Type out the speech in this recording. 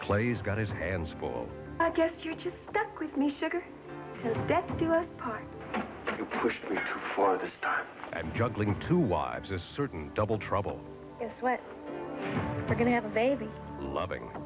Clay's got his hands full. I guess you're just stuck with me, sugar. Till death do us part. You pushed me too far this time. And juggling 2 wives is certain double trouble. Guess what? We're gonna have a baby. Loving.